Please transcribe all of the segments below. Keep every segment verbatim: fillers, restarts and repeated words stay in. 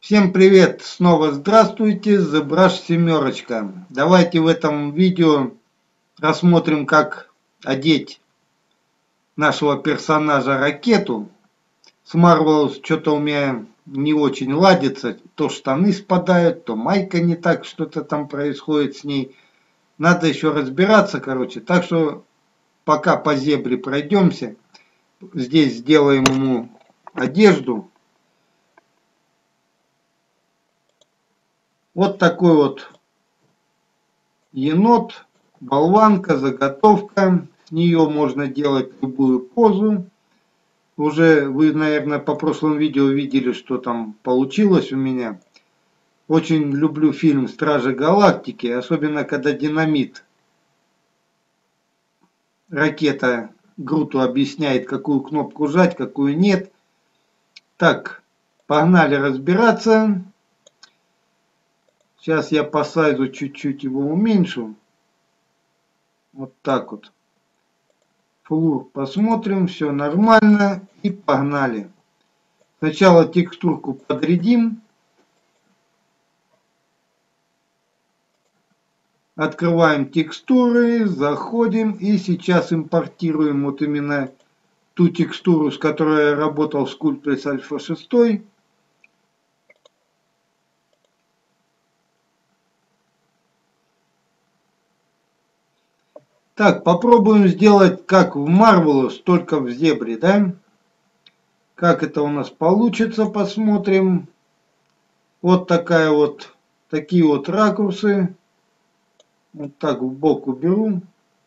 Всем привет! Снова здравствуйте! ZBrush семерочка. Давайте в этом видео рассмотрим, как одеть нашего персонажа Ракету. С Marvelous что-то у меня не очень ладится. То штаны спадают, то майка не так, что-то там происходит с ней. Надо еще разбираться, короче. Так что пока по зебре пройдемся. Здесь сделаем ему одежду. Вот такой вот енот, болванка, заготовка. С нее можно делать любую позу. Уже вы, наверное, по прошлому видео видели, что там получилось у меня. Очень люблю фильм «Стражи Галактики», особенно когда Динамит, Ракета Груту объясняет, какую кнопку жать, какую нет. Так, погнали разбираться. Сейчас я по сайзу чуть-чуть его уменьшу. Вот так вот. Флур посмотрим, все нормально и погнали. Сначала текстурку подрядим. Открываем текстуры, заходим и сейчас импортируем вот именно ту текстуру, с которой я работал в Sculptris Alpha шесть. Так, попробуем сделать как в Marvelous, только в зебре, да? Как это у нас получится, посмотрим. Вот такая вот, такие вот ракурсы. Вот так в бок уберу.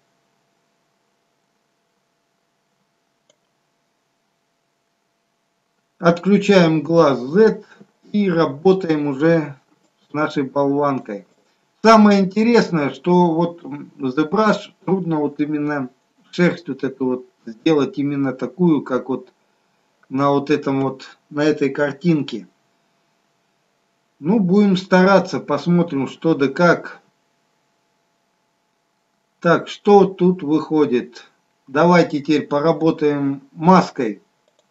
Отключаем глаз Z и работаем уже с нашей болванкой. Самое интересное, что вот ZBrush трудно вот именно шерсть вот эту вот сделать именно такую, как вот на вот этом вот, на этой картинке. Ну, будем стараться, посмотрим, что да как. Так, что тут выходит? Давайте теперь поработаем маской.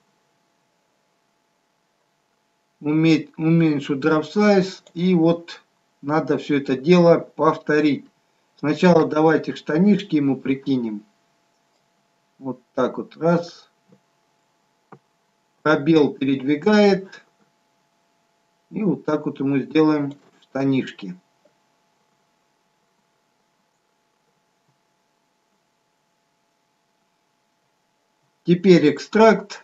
Уметь, уменьшу drop size, и вот надо все это дело повторить. Сначала давайте штанишки ему прикинем. Вот так вот, раз. Пробел передвигает. И вот так вот ему сделаем штанишки. Теперь экстракт.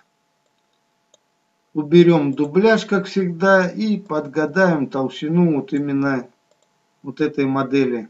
Уберем дубляж, как всегда, и подгадаем толщину вот именно вот этой модели.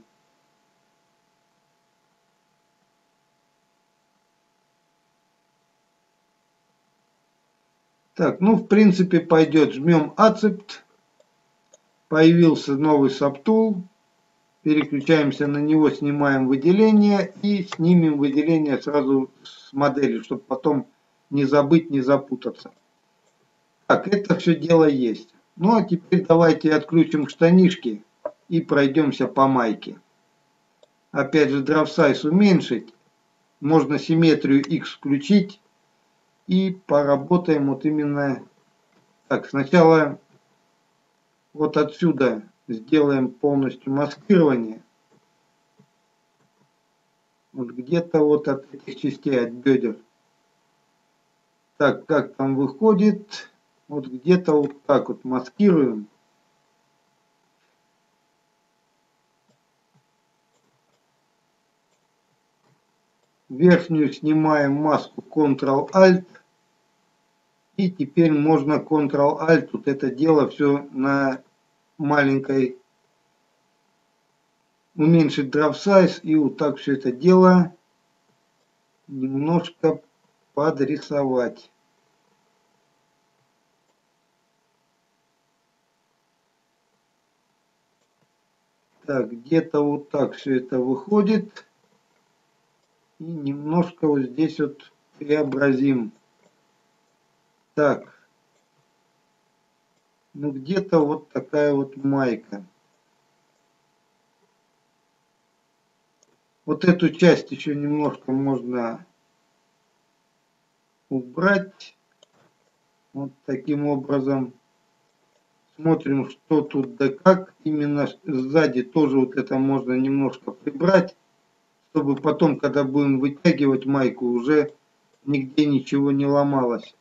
Так, ну в принципе пойдет. Жмем Accept. Появился новый Subtool. Переключаемся на него, снимаем выделение и снимем выделение сразу с модели, чтобы потом не забыть, не запутаться. Так, это все дело есть. Ну а теперь давайте отключим штанишки и пройдемся по майке. Опять же, drop size уменьшить. Можно симметрию X включить. И поработаем вот именно так. Сначала вот отсюда сделаем полностью маскирование. Вот где-то вот от этих частей, от бедер. Так, как там выходит. Вот где-то вот так вот маскируем. Верхнюю снимаем маску контрол-альт. И теперь можно контрол-альт. Вот это дело все на маленькой. Уменьшить drop size. И вот так все это дело немножко подрисовать. Так, где-то вот так все это выходит. И немножко вот здесь вот преобразим. Так. Ну где-то вот такая вот майка. Вот эту часть еще немножко можно убрать. Вот таким образом. Смотрим, что тут да как. Именно сзади тоже вот это можно немножко прибрать, чтобы потом, когда будем вытягивать майку, уже нигде ничего не ломалось.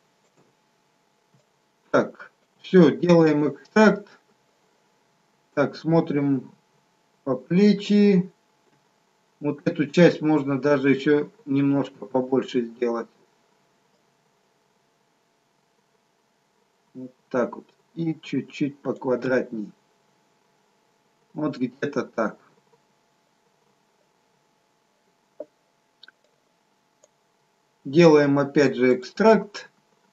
Так, все, делаем экстракт. Так, смотрим по плечи. Вот эту часть можно даже еще немножко побольше сделать. Вот так вот. И чуть-чуть поквадратней. Вот где-то так. Делаем опять же экстракт.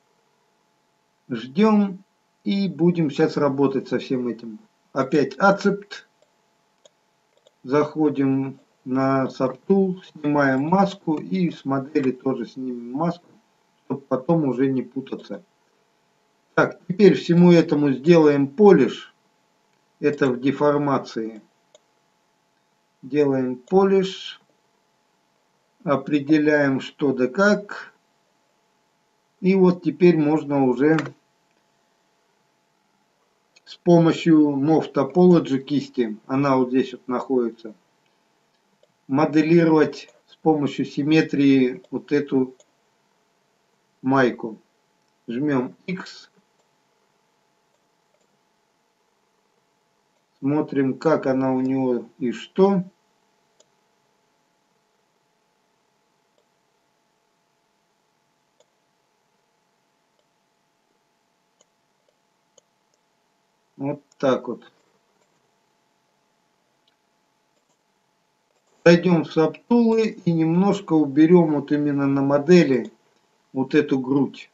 Ждем. И будем сейчас работать со всем этим. Опять Accept. Заходим на Subtool, снимаем маску и с модели тоже снимем маску, чтобы потом уже не путаться. Так, теперь всему этому сделаем полиш. Это в деформации. Делаем полиш. Определяем что да как. И вот теперь можно уже с помощью Move Topology кисти, она вот здесь вот находится, моделировать с помощью симметрии вот эту майку. Жмем X. Смотрим, как она у него и что. Вот так вот. Зайдем в сабтулы и немножко уберем вот именно на модели вот эту грудь.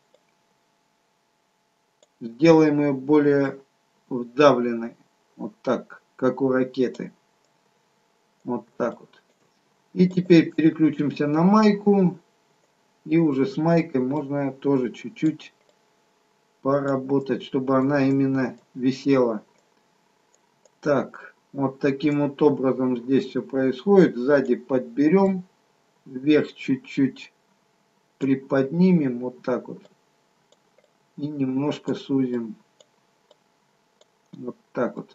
Сделаем ее более вдавленной. Вот так, как у ракеты. Вот так вот. И теперь переключимся на майку. И уже с майкой можно тоже чуть-чуть поработать, чтобы она именно висела. Так, вот таким вот образом здесь все происходит. Сзади подберем, вверх чуть-чуть приподнимем, вот так вот. И немножко сузим. Вот так вот.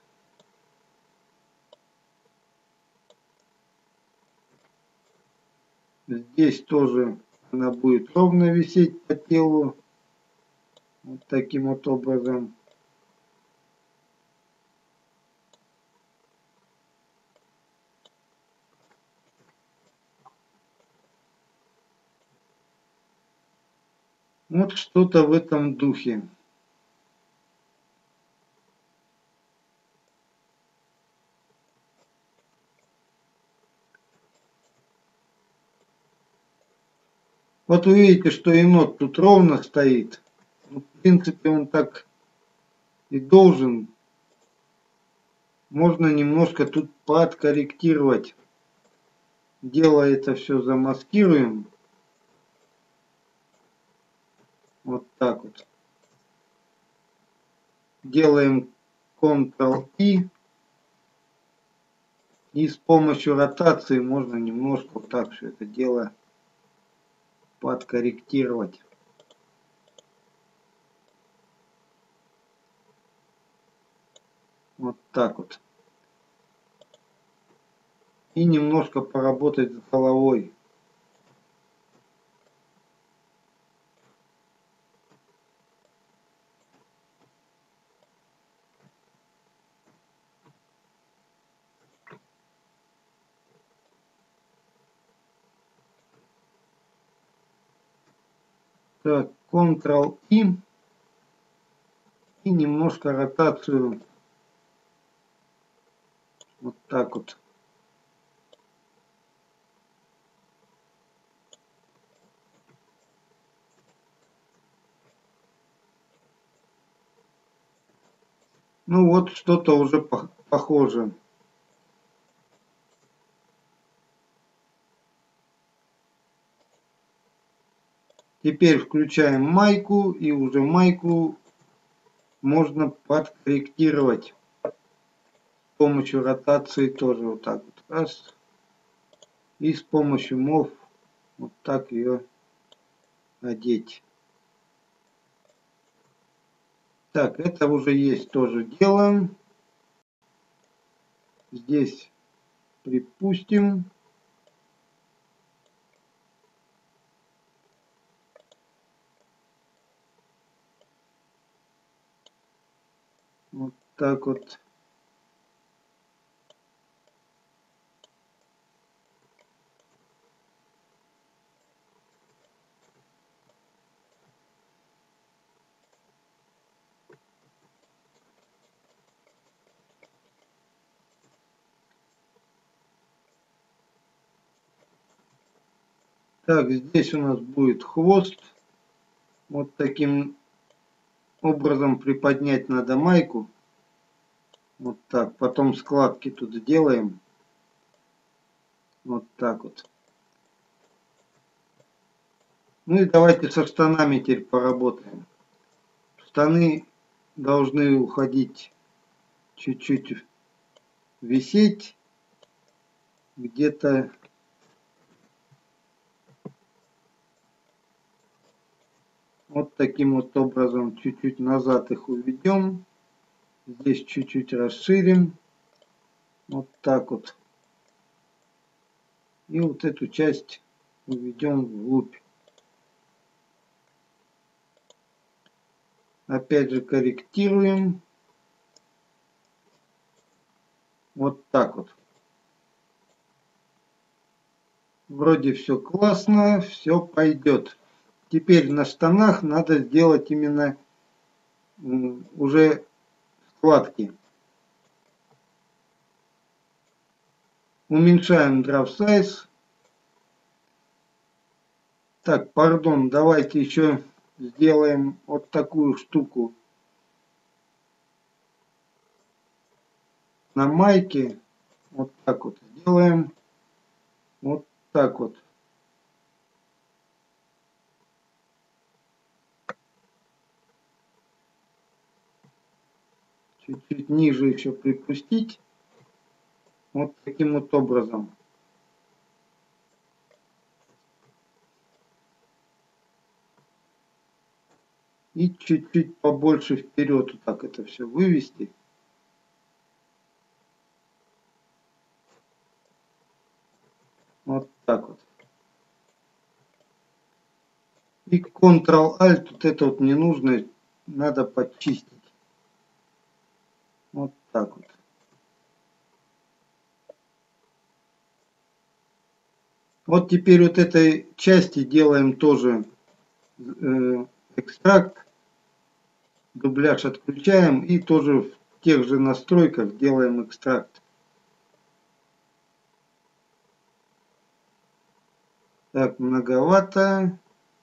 Здесь тоже она будет ровно висеть по телу. Вот таким вот образом. Вот что-то в этом духе. Вот вы видите, что енот тут ровно стоит. В принципе, он так и должен. Можно немножко тут подкорректировать. Делая это все замаскируем. Вот так вот. Делаем контрол-И. И с помощью ротации можно немножко вот так все это дело подкорректировать. Вот так вот. И немножко поработать с головой. Так, контрол-И. И немножко ротацию. Вот так вот. Ну вот что-то уже похоже. Теперь включаем майку, и уже майку можно подкорректировать с помощью ротации тоже вот так вот. Раз. И с помощью Move вот так ее одеть. Так, это уже есть тоже дело. Здесь припустим. Вот так вот. Так, здесь у нас будет хвост. Вот таким образом приподнять надо майку. Вот так. Потом складки тут делаем. Вот так вот. Ну и давайте со штанами теперь поработаем. Штаны должны уходить чуть-чуть, висеть где-то вот таким вот образом. Чуть-чуть назад их уведем. Здесь чуть-чуть расширим. Вот так вот. И вот эту часть уведем вглубь. Опять же корректируем. Вот так вот. Вроде все классно, все пойдет. Теперь на штанах надо сделать именно уже складки. Уменьшаем Draw Size. Так, пардон, давайте еще сделаем вот такую штуку на майке. Вот так вот сделаем. Вот так вот. Чуть-чуть ниже еще припустить. Вот таким вот образом. И чуть-чуть побольше вперед вот так это все вывести. Вот так вот. И контрол-альт, вот это вот не нужно, надо почистить. Вот так вот. Вот теперь вот этой части делаем тоже э, экстракт. Дубляж отключаем и тоже в тех же настройках делаем экстракт. Так, многовато.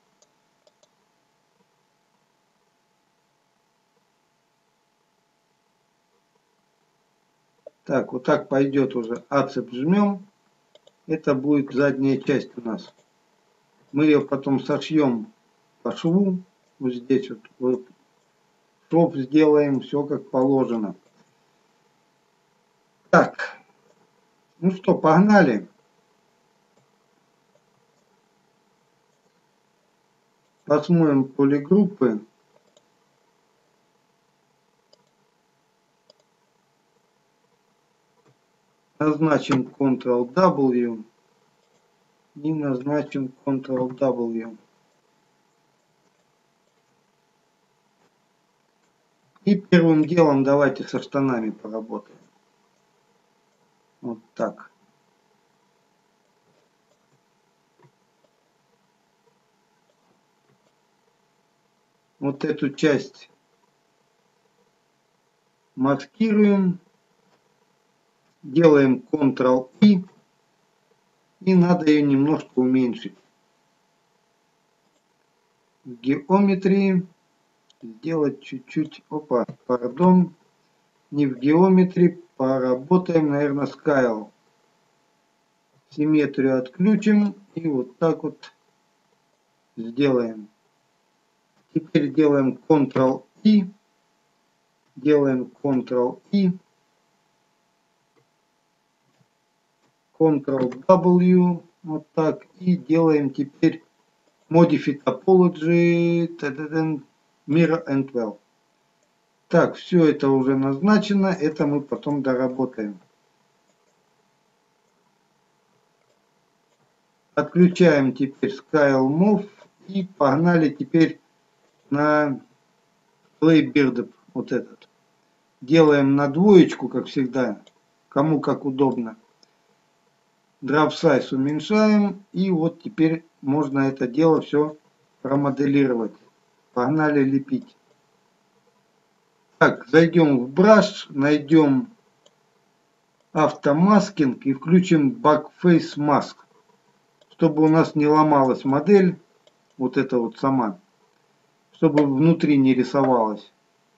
Так, вот так пойдет уже. Ацеп жмем. Это будет задняя часть у нас. Мы ее потом сошьем по шву. Вот здесь вот, вот шов сделаем, все как положено. Так, ну что, погнали. Посмотрим полигруппы. Назначим контрол-W и назначим контрол-W. И первым делом давайте со штанами поработаем. Вот так. Вот эту часть маскируем. Делаем контрол-И. И надо ее немножко уменьшить. В геометрии сделать чуть-чуть, опа, пардон, не в геометрии, поработаем, наверное, с Scale. Симметрию отключим и вот так вот сделаем. Теперь делаем контрол-И, делаем контрол-И, контрол-W, вот так, и делаем теперь Modify Topology, Mirror and Well. Так, все это уже назначено, это мы потом доработаем. Отключаем теперь Scale Move и погнали теперь на Playbird вот этот. Делаем на двоечку, как всегда, кому как удобно. Drop Size уменьшаем, и вот теперь можно это дело все промоделировать. Погнали лепить. Так, зайдем в Brush, найдем автомаскинг и включим Backface Mask, чтобы у нас не ломалась модель, вот эта вот сама, чтобы внутри не рисовалась.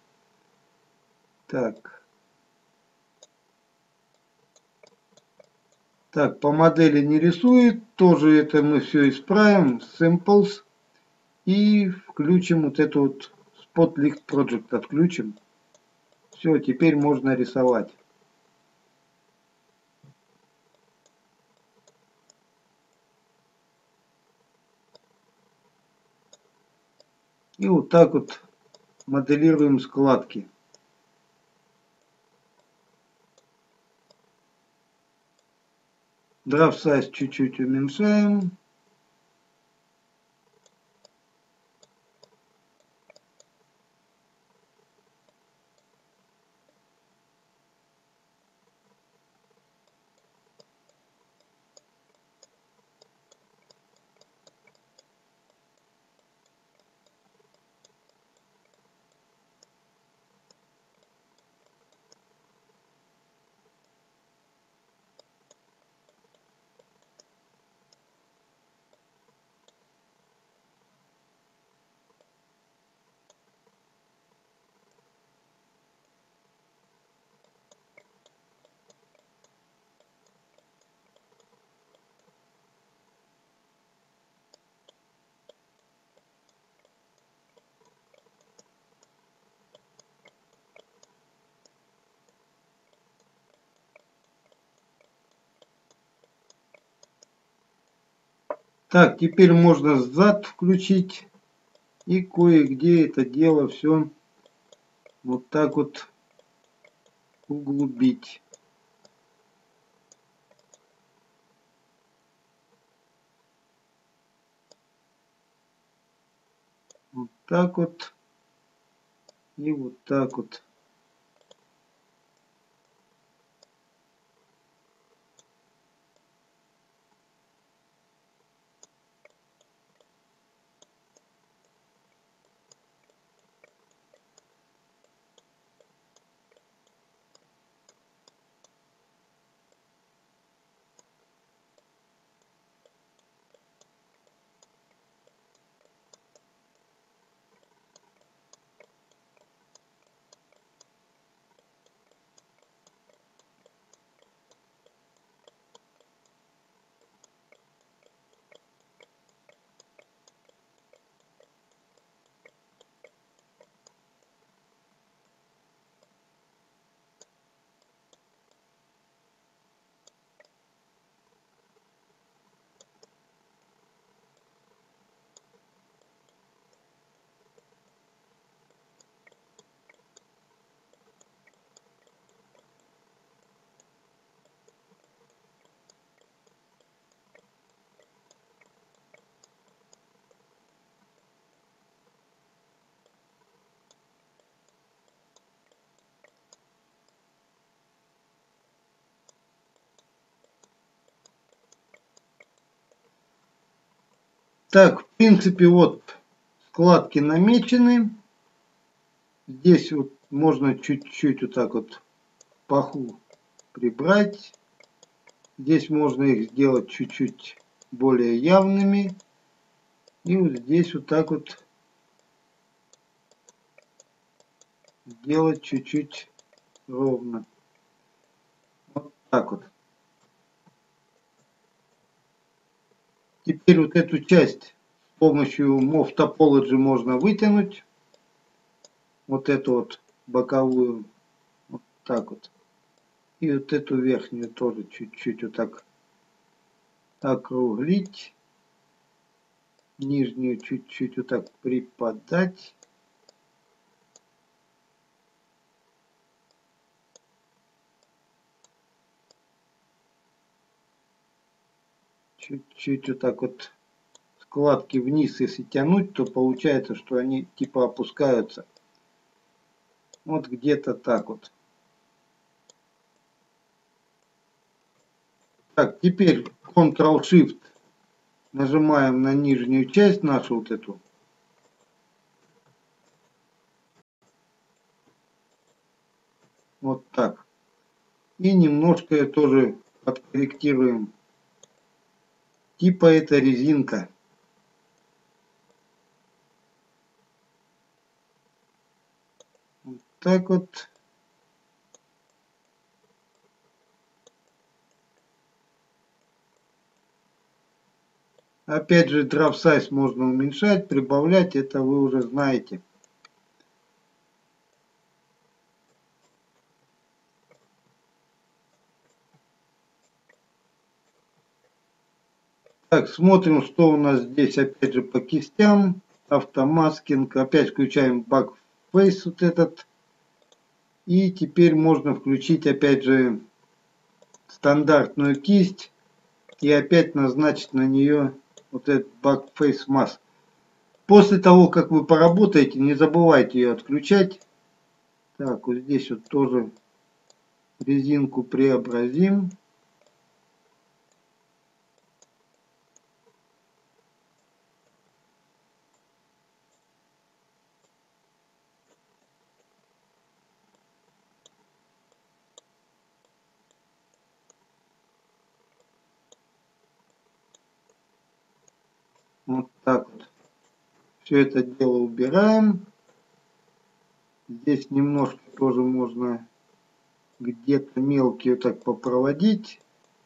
Так. Так, по модели не рисует, тоже это мы все исправим, Samples, и включим вот эту вот Spotlight Project, отключим. Все, теперь можно рисовать. И вот так вот моделируем складки. Drop Size чуть-чуть уменьшаем. Так, теперь можно зад включить и кое-где это дело все вот так вот углубить. Вот так вот и вот так вот. Так, в принципе, вот складки намечены. Здесь вот можно чуть-чуть вот так вот паху прибрать. Здесь можно их сделать чуть-чуть более явными. И вот здесь вот так вот сделать чуть-чуть ровно. Вот так вот. Теперь вот эту часть с помощью Move Topology можно вытянуть. Вот эту вот боковую. Вот так вот. И вот эту верхнюю тоже чуть-чуть вот так округлить. Нижнюю чуть-чуть вот так приподать. чуть-чуть вот так вот складки вниз, если тянуть, то получается, что они типа опускаются. Вот где-то так вот. Так, теперь контрол-шифт нажимаем на нижнюю часть нашу вот эту. Вот так. И немножко ее тоже подкорректируем. Типа это резинка. Вот так вот. Опять же, draft size можно уменьшать, прибавлять, это вы уже знаете. Так, смотрим, что у нас здесь, опять же, по кистям. Автомаскинг. Опять включаем backface вот этот. И теперь можно включить, опять же, стандартную кисть. И опять назначить на нее вот этот backface mask. После того, как вы поработаете, не забывайте ее отключать. Так, вот здесь вот тоже резинку преобразим. Вот так вот. Все это дело убираем. Здесь немножко тоже можно где-то мелкие так попроводить.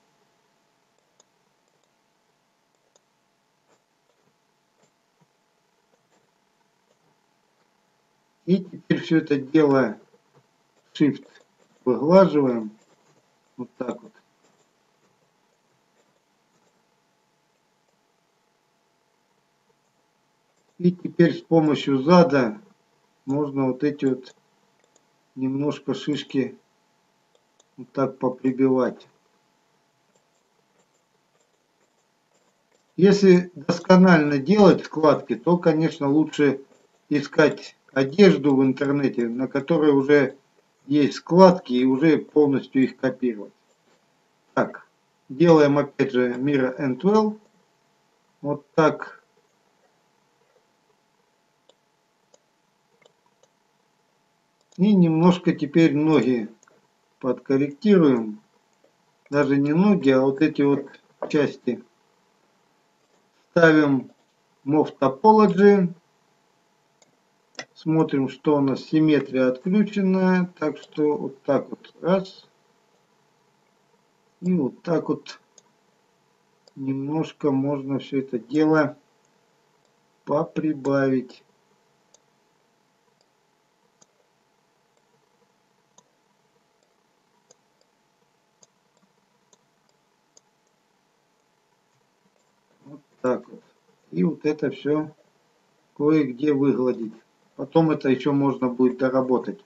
И теперь все это дело Shift выглаживаем. Вот так вот. И теперь с помощью зада можно вот эти вот немножко шишки вот так поприбивать. Если досконально делать складки, то, конечно, лучше искать одежду в интернете, на которой уже есть складки, и уже полностью их копировать. Так, делаем опять же Mirror and Well. Вот так. И немножко теперь ноги подкорректируем. Даже не ноги, а вот эти вот части. Ставим Move Topology. Смотрим, что у нас симметрия отключена. Так что вот так вот. Раз. И вот так вот немножко можно все это дело поприбавить. Вот так вот. И вот это все кое-где выгладить. Потом это еще можно будет доработать.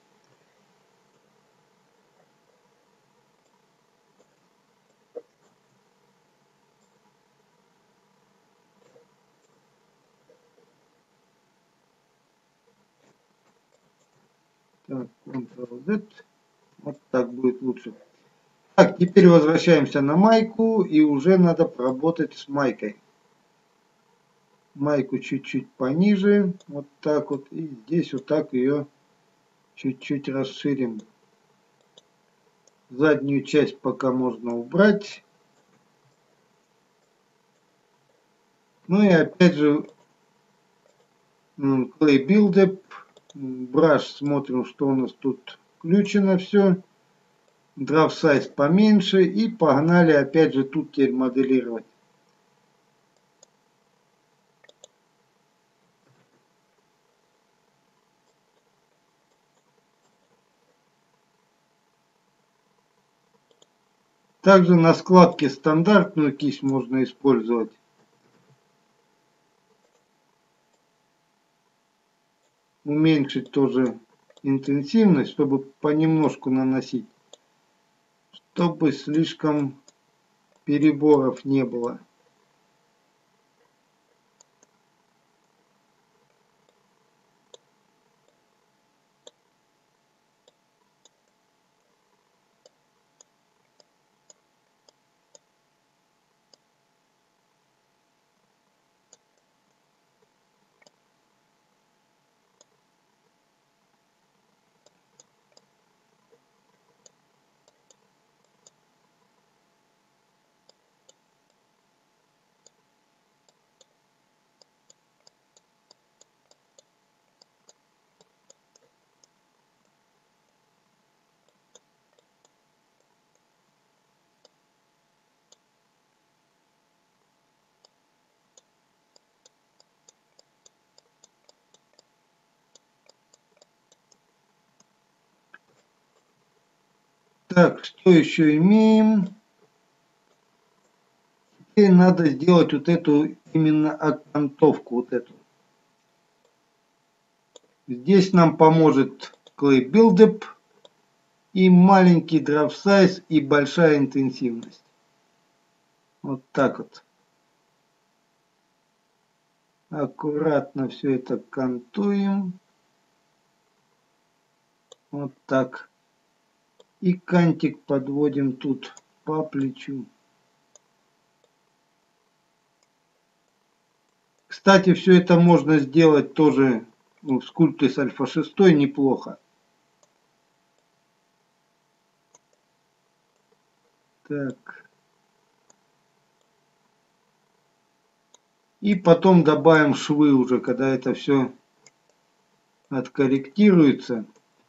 Так, контрол-Z. Вот так будет лучше. Так, теперь возвращаемся на майку. И уже надо поработать с майкой. Майку чуть-чуть пониже. Вот так вот. И здесь вот так ее чуть-чуть расширим. Заднюю часть пока можно убрать. Ну и опять же Clay Buildup. Brush, смотрим, что у нас тут включено все. Draft Size поменьше. И погнали опять же тут теперь моделировать. Также на складке стандартную кисть можно использовать. Уменьшить тоже интенсивность, чтобы понемножку наносить. Чтобы слишком переборов не было. Так, что еще имеем? Теперь надо сделать вот эту именно окантовку, вот эту. Здесь нам поможет Clay Buildup и маленький Draw Size и большая интенсивность. Вот так вот. Аккуратно все это кантуем. Вот так. И кантик подводим тут по плечу. Кстати, все это можно сделать тоже ну, в Sculptris Альфа шесть неплохо. Так. И потом добавим швы уже, когда это все откорректируется.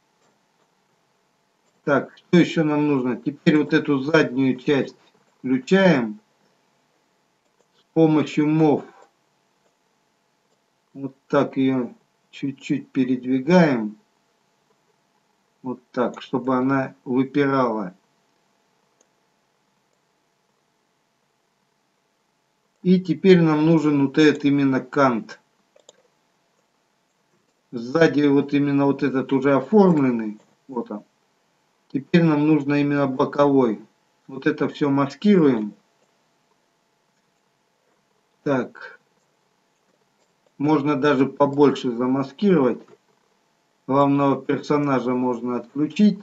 Так, что еще нам нужно? Теперь вот эту заднюю часть включаем с помощью мов. Вот так ее чуть-чуть передвигаем. Вот так, чтобы она выпирала. И теперь нам нужен вот этот именно кант. Сзади вот именно вот этот уже оформленный. Вот он. Теперь нам нужно именно боковой. Вот это все маскируем. Так. Можно даже побольше замаскировать. Главного персонажа можно отключить.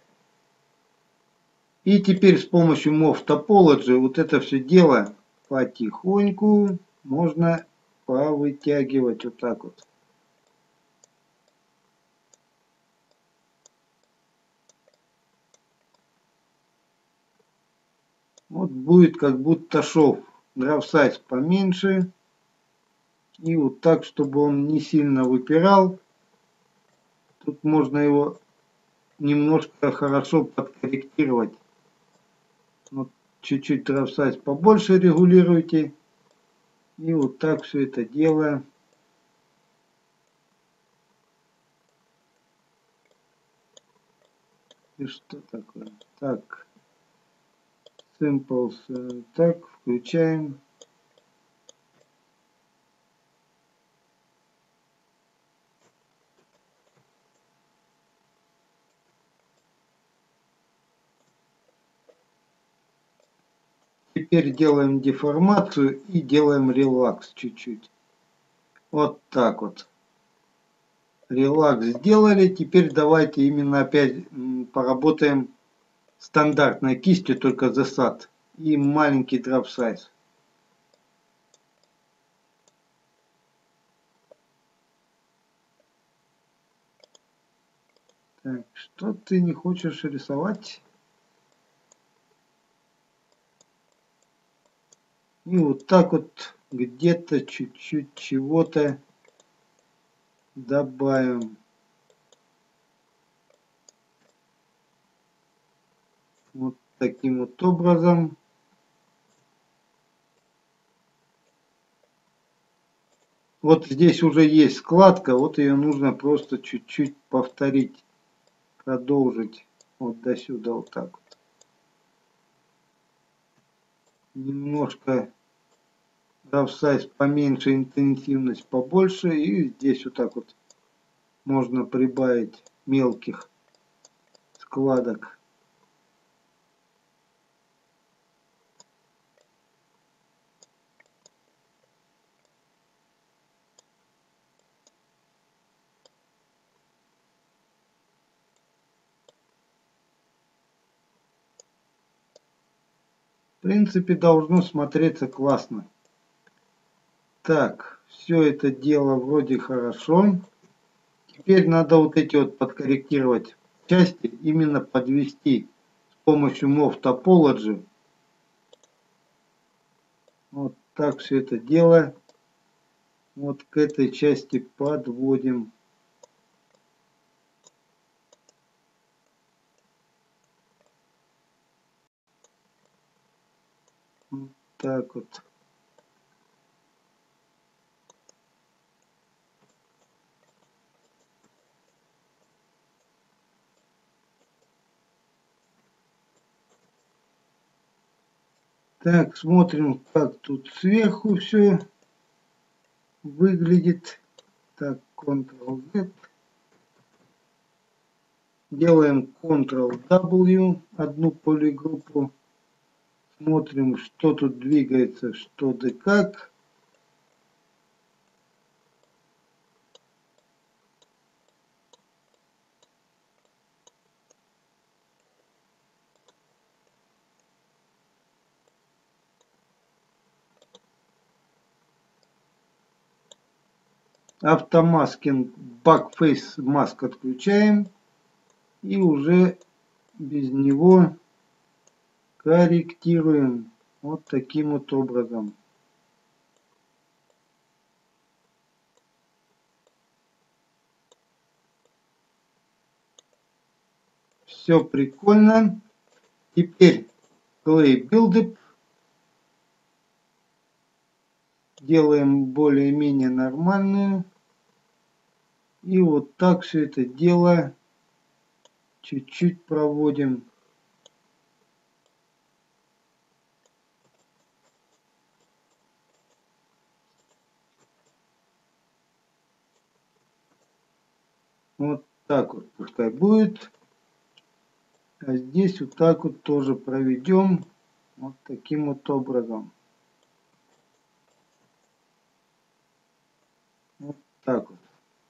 И теперь с помощью Mov Topology вот это все дело потихоньку можно повытягивать вот так вот. Вот будет как будто шов. Draw Size поменьше. И вот так, чтобы он не сильно выпирал. Тут можно его немножко хорошо подкорректировать. Вот чуть-чуть Draw Size побольше регулируйте. И вот так все это дело. И что такое? Так. Simples. Так, включаем. Теперь делаем деформацию и делаем релакс чуть-чуть. Вот так вот. Релакс сделали. Теперь давайте именно опять поработаем стандартной кистью, только The Sad. И маленький Draw Size. Так, что ты не хочешь рисовать? И вот так вот где-то чуть-чуть чего-то добавим. Вот таким вот образом. Вот здесь уже есть складка, вот ее нужно просто чуть-чуть повторить, продолжить вот до сюда, вот так вот. Немножко Draw Size поменьше, интенсивность побольше, и здесь вот так вот можно прибавить мелких складок. В принципе, должно смотреться классно. Так, все это дело вроде хорошо. Теперь надо вот эти вот подкорректировать части, именно подвести с помощью Mov Topology. Вот так все это дело. Вот к этой части подводим. Вот так вот. Так, смотрим, как тут сверху все выглядит. Так, контрол-Z. Делаем контрол-W, одну полигруппу. Смотрим, что тут двигается, что да как. Автомаскинг, бакфейс маск отключаем. И уже без него корректируем вот таким вот образом. Все прикольно. Теперь Clay Build делаем более-менее нормальную. И вот так все это дело чуть-чуть проводим. Вот так вот пускай будет. А здесь вот так вот тоже проведем. Вот таким вот образом. Вот так вот.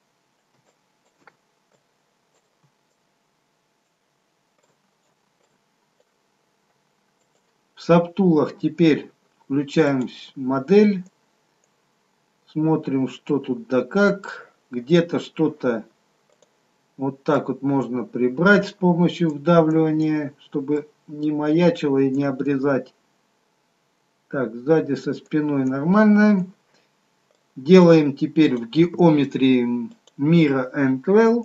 В сабтулах теперь включаем модель. Смотрим, что тут да как. Где-то что-то вот так вот можно прибрать с помощью вдавливания, чтобы не маячило и не обрезать. Так, сзади со спиной нормально. Делаем теперь в геометрии Mira and Well.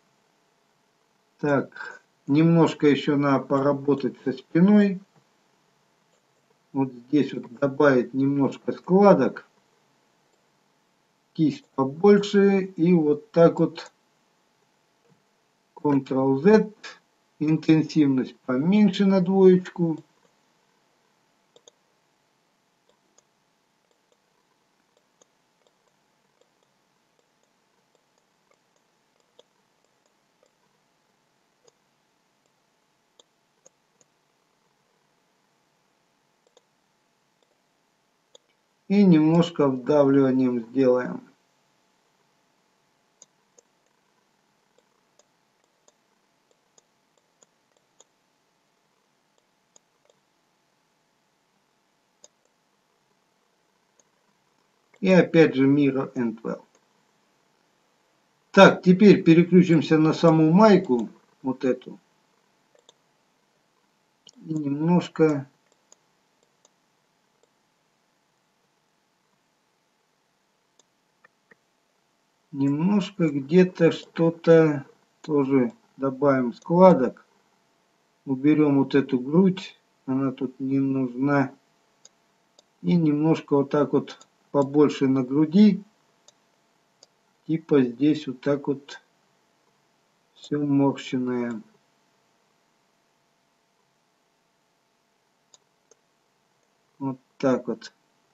Так, немножко еще надо поработать со спиной. Вот здесь вот добавить немножко складок. Кисть побольше. И вот так вот контрол-Z. Интенсивность поменьше на двоечку. И немножко вдавливанием сделаем. И опять же Mira and Well. Так, теперь переключимся на саму майку. Вот эту. И немножко... Немножко где-то что-то тоже добавим складок. Уберем вот эту грудь. Она тут не нужна. И немножко вот так вот побольше на груди. Типа здесь вот так вот все морщенное. Вот так вот.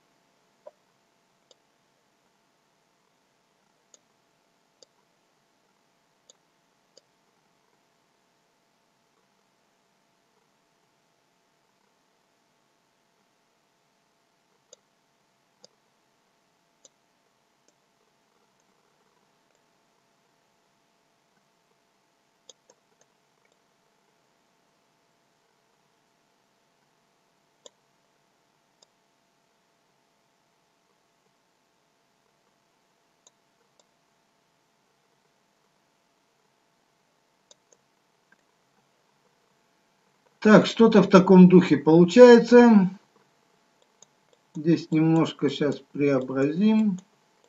Так, что-то в таком духе получается. Здесь немножко сейчас преобразим.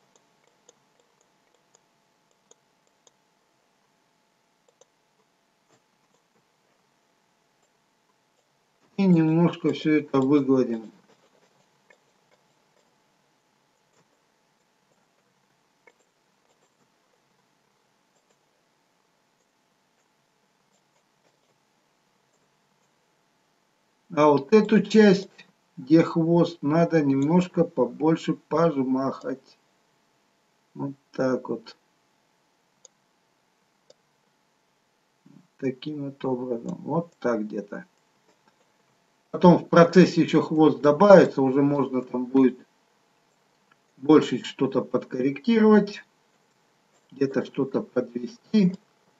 И немножко все это выгладим. А вот эту часть где хвост, надо немножко побольше пожмахать. Вот так вот. Таким вот образом. Вот так где-то. Потом в процессе еще хвост добавится, уже можно там будет больше что-то подкорректировать, где-то что-то подвести.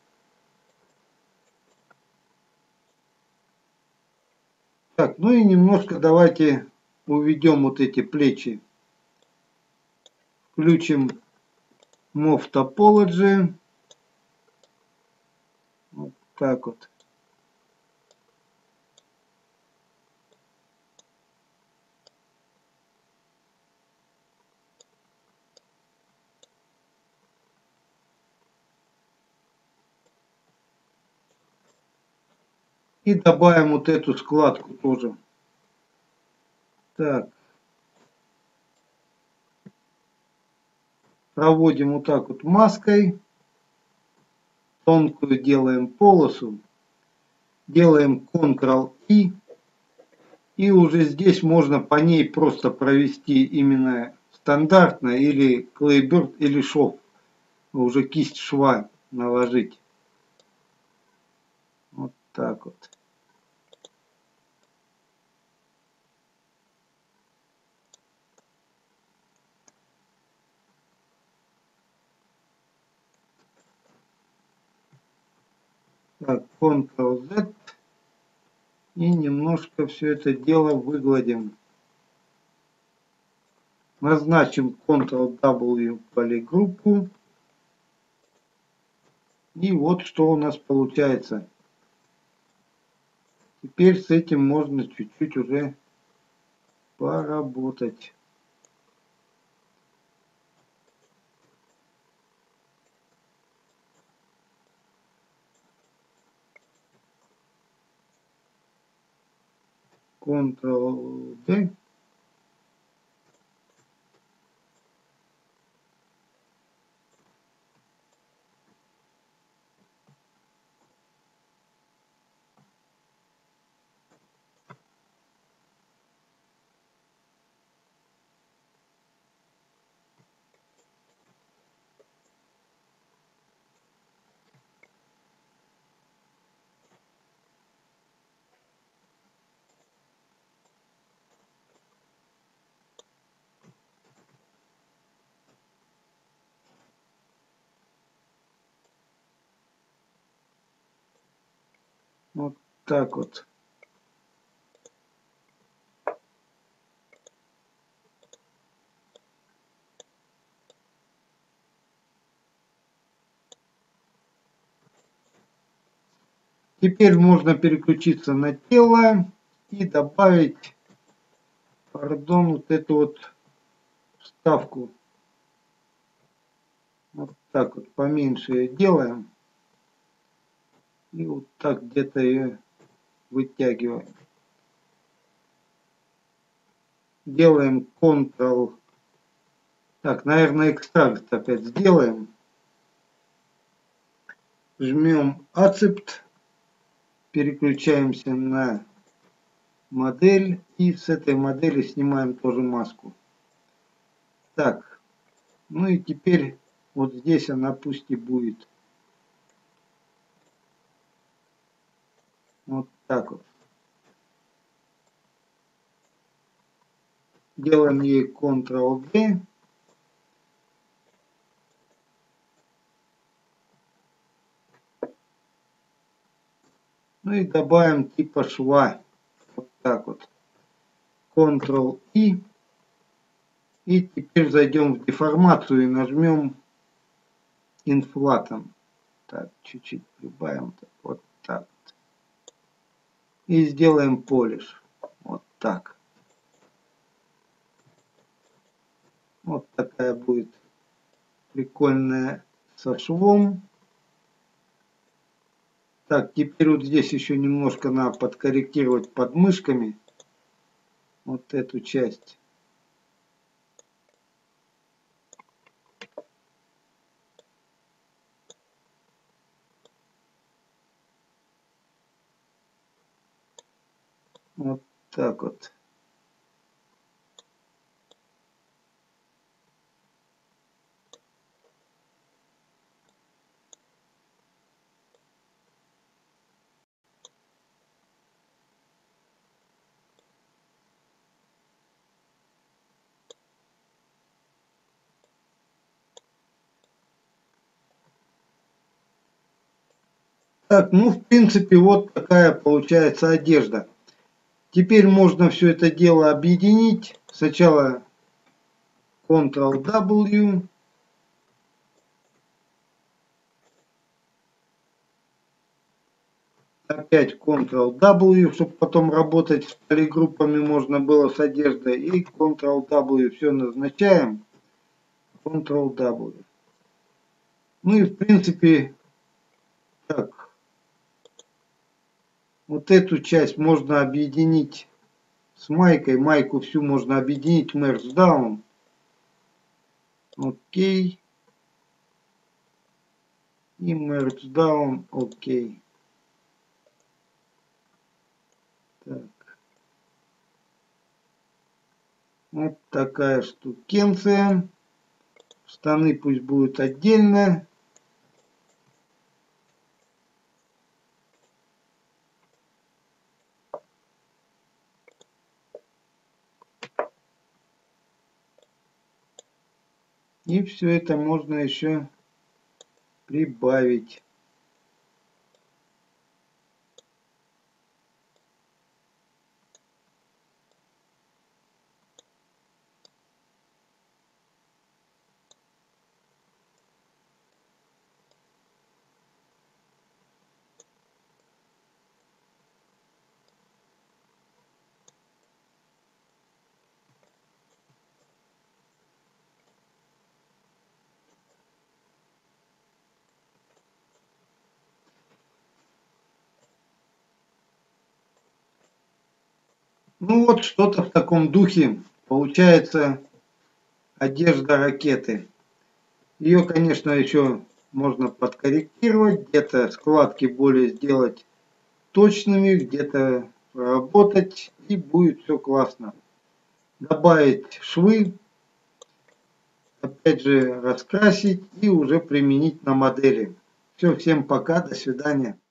Так, ну и немножко давайте уведем вот эти плечи. Включим Move Topology. Вот так вот. И добавим вот эту складку тоже. Так. Проводим вот так вот маской. Тонкую делаем полосу. Делаем контрол-И. И уже здесь можно по ней просто провести именно стандартно или клейборд, или шов. Уже кисть шва наложить. Вот так вот. Так, контрол-Z. И немножко все это дело выгладим. Назначим контрол-W полигруппу. И вот что у нас получается. Теперь с этим можно чуть-чуть уже поработать. контрол-D. Вот так вот. Теперь можно переключиться на тело и добавить, пардон, вот эту вот вставку. Вот так вот поменьше ее делаем. И вот так где-то ее вытягиваем. Делаем контрол. Так, наверное, экстракт опять сделаем. Жмем Accept. Переключаемся на модель. И с этой модели снимаем тоже маску. Так. Ну и теперь вот здесь она пусть и будет. Вот так вот. Делаем ей контрол-D. Ну и добавим типа шва. Вот так вот. контрол-И. И теперь зайдем в деформацию и нажмем инфлатом. Так, чуть-чуть прибавим. Вот так. И сделаем полиш. Вот так. Вот такая будет прикольная со швом. Так, теперь вот здесь еще немножко надо подкорректировать подмышками. Вот эту часть. Вот так вот. Так, ну в принципе вот такая получается одежда. Теперь можно все это дело объединить. Сначала контрол дабл ю. Опять контрол дабл ю, чтобы потом работать с полигруппами можно было с одеждой. И контрол дабл ю все назначаем. контрол дабл ю. Ну и в принципе, так, вот эту часть можно объединить с майкой. Майку всю можно объединить merge down. Окей. И merge down. Окей. Так. Вот такая штукенция. Штаны пусть будут отдельно. И все это можно еще прибавить. Ну вот что-то в таком духе получается одежда ракеты. Ее, конечно, еще можно подкорректировать, где-то складки более сделать точными, где-то проработать, и будет все классно. Добавить швы, опять же раскрасить и уже применить на модели. Все, всем пока, до свидания.